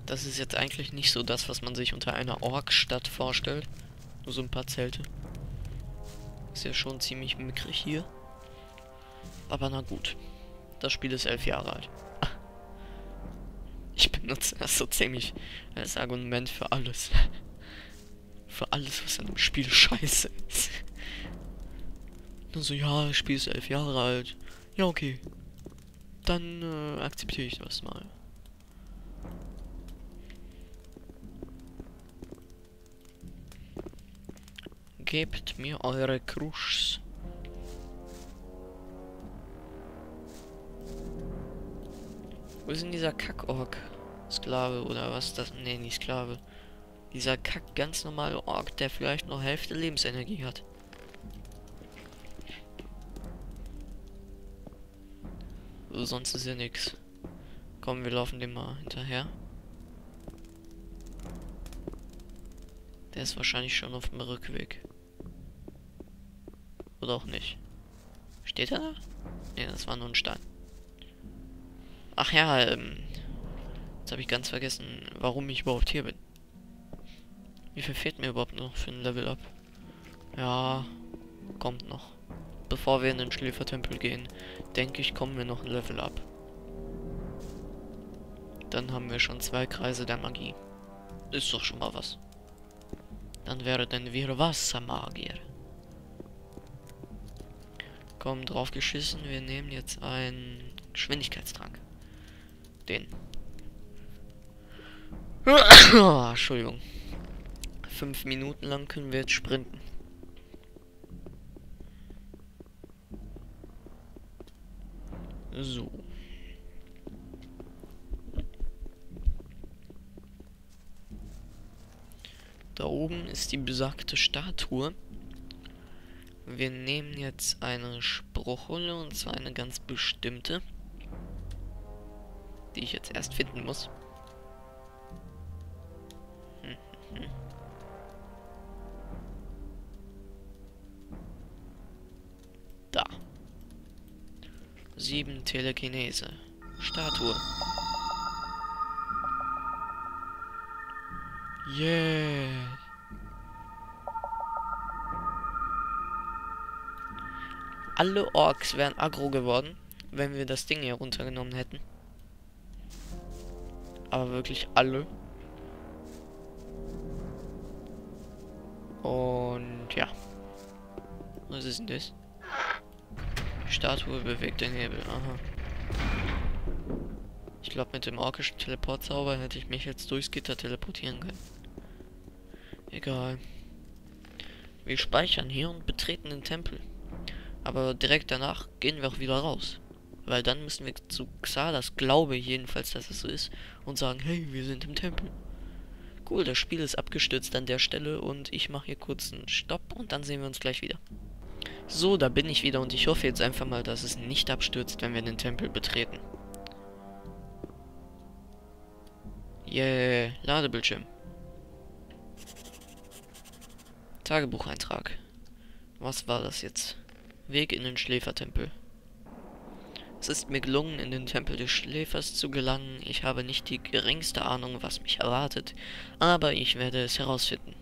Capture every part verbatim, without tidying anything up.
Das ist jetzt eigentlich nicht so das, was man sich unter einer Orkstadt vorstellt. Nur so ein paar Zelte. Ist ja schon ziemlich mickrig hier. Aber na gut. Das Spiel ist elf Jahre alt. Ich benutze das so ziemlich als Argument für alles. Für alles, was an dem Spiel scheiße ist. Nur so, ja, das Spiel ist elf Jahre alt. Ja, okay. Dann äh, akzeptiere ich das mal. Gebt mir eure Kruschs. Wo ist denn dieser Kack-Ork? Sklave oder was ist das? Ne, nicht Sklave. Dieser Kack ganz normale Ork, der vielleicht noch Hälfte Lebensenergie hat. So, sonst ist ja nix. Komm, wir laufen dem mal hinterher. Der ist wahrscheinlich schon auf dem Rückweg. Oder auch nicht. Steht er da? Ne, das war nur ein Stein. Ach ja, ähm. Jetzt habe ich ganz vergessen, warum ich überhaupt hier bin. Wie viel fehlt mir überhaupt noch für ein Level Up? Ja, kommt noch. Bevor wir in den Schläfertempel gehen, denke ich, kommen wir noch ein Level Up. Dann haben wir schon zwei Kreise der Magie. Ist doch schon mal was. Dann werden wir Wassermagier. Komm, drauf geschissen. Wir nehmen jetzt einen Geschwindigkeitstrank. Den. Oh, Entschuldigung. Fünf Minuten lang können wir jetzt sprinten. So. Da oben ist die besagte Statue. Wir nehmen jetzt eine Spruchrolle, und zwar eine ganz bestimmte, die ich jetzt erst finden muss. Hm, hm, hm. Da. Sieben Telekinese. Statue. Yeah. Alle Orks wären aggro geworden, wenn wir das Ding hier runtergenommen hätten. Aber wirklich alle. Und ja. Was ist denn das? Die Statue bewegt den Hebel. Aha. Ich glaube, mit dem orkischen Teleportzauber hätte ich mich jetzt durchs Gitter teleportieren können. Egal. Wir speichern hier und betreten den Tempel. Aber direkt danach gehen wir auch wieder raus. Weil dann müssen wir zu Xardas, glaube jedenfalls, dass es so ist, und sagen, hey, wir sind im Tempel. Cool, das Spiel ist abgestürzt an der Stelle und ich mache hier kurz einen Stopp und dann sehen wir uns gleich wieder. So, da bin ich wieder und ich hoffe jetzt einfach mal, dass es nicht abstürzt, wenn wir den Tempel betreten. Yeah, Ladebildschirm. Tagebucheintrag. Was war das jetzt? Weg in den Schläfertempel. Es ist mir gelungen, in den Tempel des Schläfers zu gelangen. Ich habe nicht die geringste Ahnung, was mich erwartet, aber ich werde es herausfinden.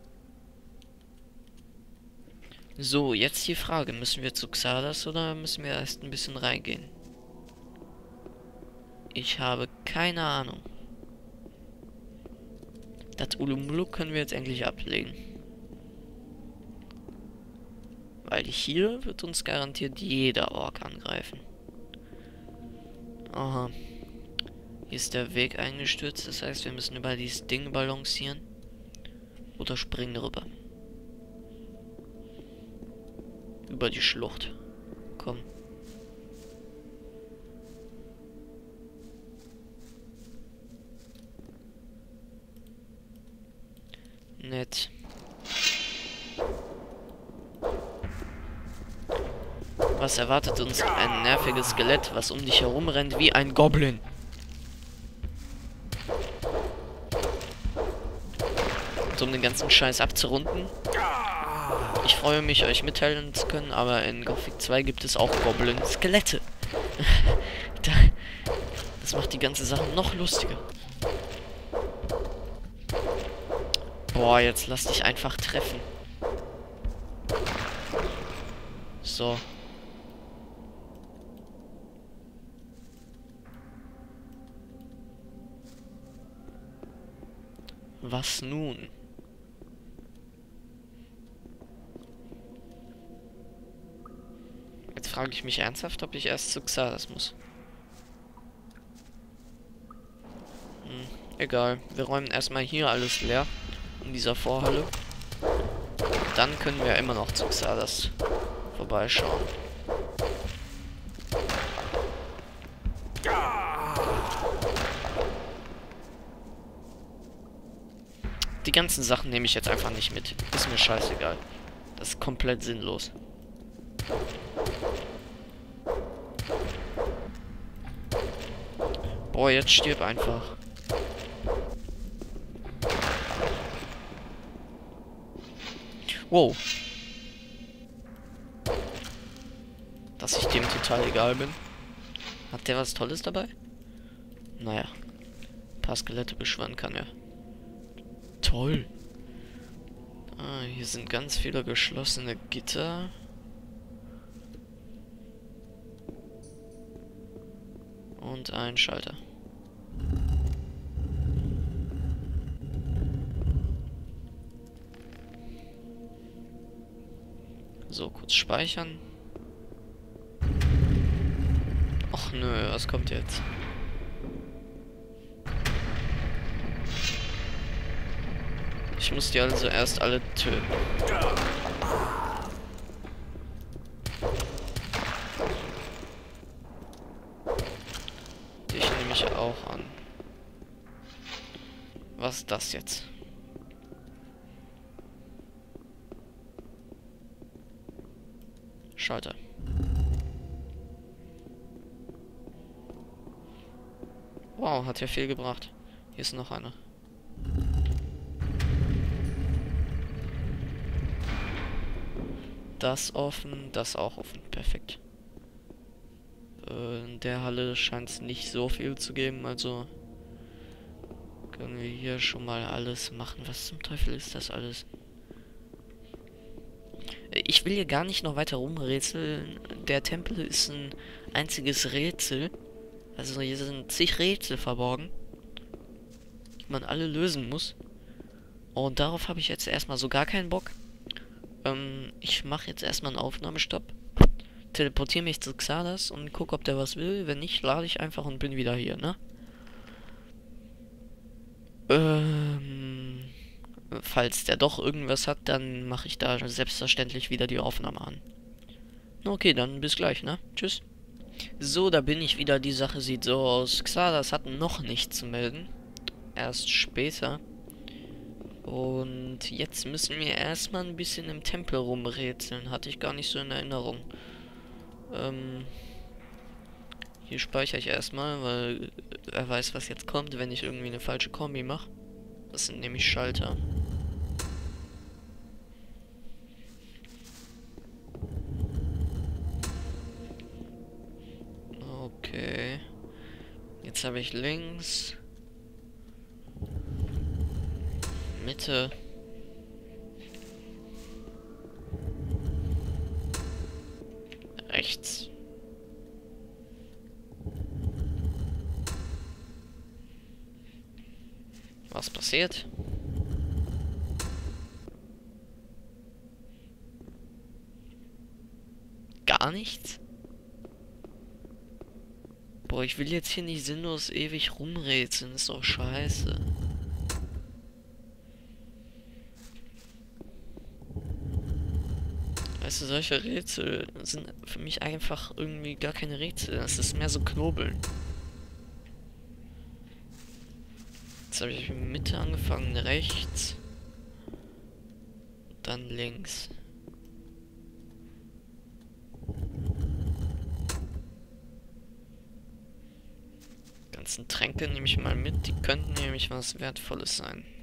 So, jetzt die Frage, müssen wir zu Xardas oder müssen wir erst ein bisschen reingehen? Ich habe keine Ahnung. Das Ulumluk können wir jetzt endlich ablegen. Weil hier wird uns garantiert jeder Ork angreifen. Aha. Hier ist der Weg eingestürzt, das heißt, wir müssen über dieses Ding balancieren. Oder springen rüber. Über die Schlucht. Komm. Nett. Was erwartet uns? Ein nerviges Skelett, was um dich herum rennt wie ein Goblin. Und um den ganzen Scheiß abzurunden. Ich freue mich, euch mitteilen zu können, aber in Gothic zwei gibt es auch Goblin-Skelette. Das macht die ganze Sache noch lustiger. Boah, jetzt lass dich einfach treffen. So. Was nun? Jetzt frage ich mich ernsthaft, ob ich erst zu Xardas muss. Hm, egal. Wir räumen erstmal hier alles leer. In dieser Vorhalle. Dann können wir immer noch zu Xardas vorbeischauen. Die ganzen Sachen nehme ich jetzt einfach nicht mit. Ist mir scheißegal. Das ist komplett sinnlos. Boah, jetzt stirb einfach. Wow. Dass ich dem total egal bin. Hat der was Tolles dabei? Naja. Ein paar Skelette beschwören kann er. Toll. Ah, hier sind ganz viele geschlossene Gitter. Und ein Schalter. So, kurz speichern. Och nö, was kommt jetzt? Ich muss die also erst alle töten. Dich nehme ich auch an. Was ist das jetzt? Schalter. Wow, hat ja viel gebracht. Hier ist noch einer. Das offen, das auch offen. Perfekt. Äh, in der Halle scheint es nicht so viel zu geben, also können wir hier schon mal alles machen. Was zum Teufel ist das alles? Ich will hier gar nicht noch weiter rumrätseln. Der Tempel ist ein einziges Rätsel. Also hier sind zig Rätsel verborgen, die man alle lösen muss. Und darauf habe ich jetzt erstmal so gar keinen Bock. Ähm, ich mache jetzt erstmal einen Aufnahmestopp. Teleportiere mich zu Xardas und gucke, ob der was will. Wenn nicht, lade ich einfach und bin wieder hier, ne? Ähm, falls der doch irgendwas hat, dann mache ich da selbstverständlich wieder die Aufnahme an. Okay, dann bis gleich, ne? Tschüss. So, da bin ich wieder. Die Sache sieht so aus. Xardas hat noch nichts zu melden. Erst später. Und jetzt müssen wir erstmal ein bisschen im Tempel rumrätseln. Hatte ich gar nicht so in Erinnerung. Ähm, hier speichere ich erstmal, weil er weiß, was jetzt kommt, wenn ich irgendwie eine falsche Kombi mache. Das sind nämlich Schalter. Okay. Jetzt habe ich links. Mitte. Rechts. Was passiert? Gar nichts? Boah, ich will jetzt hier nicht sinnlos ewig rumrätseln, ist doch scheiße. Weißt du, solche Rätsel sind für mich einfach irgendwie gar keine Rätsel. Das ist mehr so Knobeln. Jetzt habe ich mit Mitte angefangen, rechts. Dann links. Die ganzen Tränke nehme ich mal mit. Die könnten nämlich was Wertvolles sein.